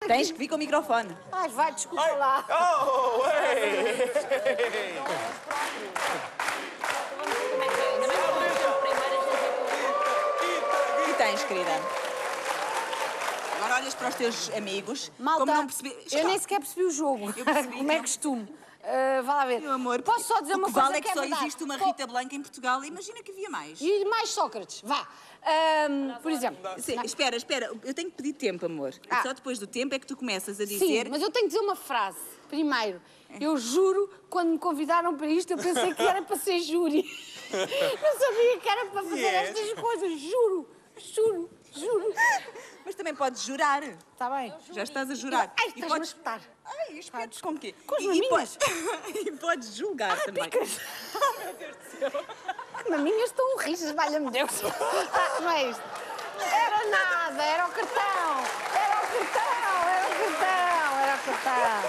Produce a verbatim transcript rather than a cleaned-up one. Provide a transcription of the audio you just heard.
Tens que vir com o microfone. Ai, vai, desculpa lá. Oh, ei! E tens, querida? Agora olhas para os teus amigos. Malta, como não percebi... eu nem sequer percebi o jogo. Eu percebi, Como é não. costume. Uh, vá lá ver. Meu amor, posso só dizer o uma que coisa vale é que, que é só verdade? existe uma Po- Rita Blanca em Portugal. Imagina que havia mais. E mais Sócrates, vá. Um, por exemplo... Sim, espera, espera. Eu tenho que pedir tempo, amor. E Ah. só depois do tempo é que tu começas a Sim, dizer... mas eu tenho que dizer uma frase. Primeiro, eu juro, quando me convidaram para isto, eu pensei que era para ser júri. Não sabia que era para fazer Yes. estas coisas. Juro, juro, juro. Mas também podes jurar. Está bem? Já estás a jurar. Ai, E estás-me podes... a espetar. Ai, espetos com o quê? Com as E- e maminhas. podes- E podes julgar também. Que maminhas estão rijas, valha-me Deus. Ah, não é isto. Era nada, era o cartão. Era o cartão, era o cartão, era o cartão.